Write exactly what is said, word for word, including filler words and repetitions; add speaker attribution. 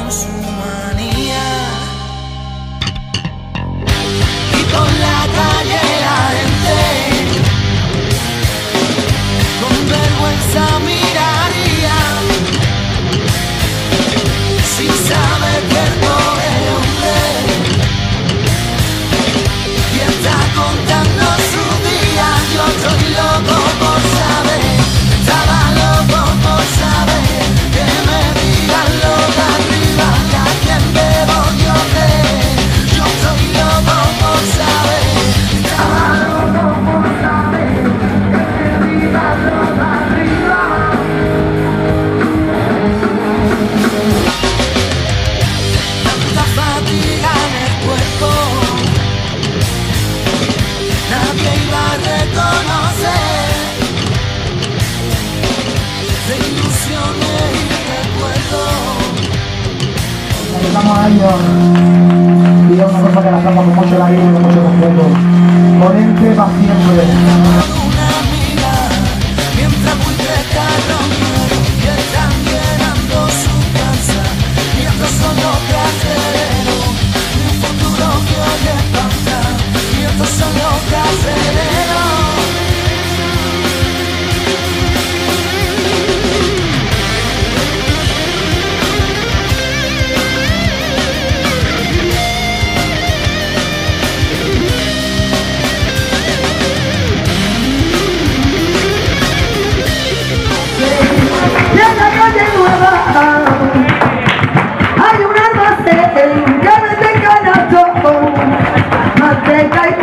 Speaker 1: con su manía. Y por la calle la gente con vergüenza miraría, sin saber que el pobre hombre y está contando su día. Yo estoy loco por saber, estaba loco por saber, que me digan lo de arriba, que a quien bebo yo qué. Yo estoy loco por saber, estaba loco por saber, que me digan lo de arriba. Tanta fatiga en el cuerpo, nadie iba a reconocer, de ilusiones y recuerdos.
Speaker 2: Estamos a ellos y es una cosa que la hacemos con mucho cariño y con mucho respeto. Ponente para siempre.
Speaker 1: Una amiga, mientras muy carros nuevos y están llenando su casa, y estos son los caseros, un futuro que hoy espanta, y estos son los caseros.
Speaker 3: Hay un almacén que vende canasto, manteca y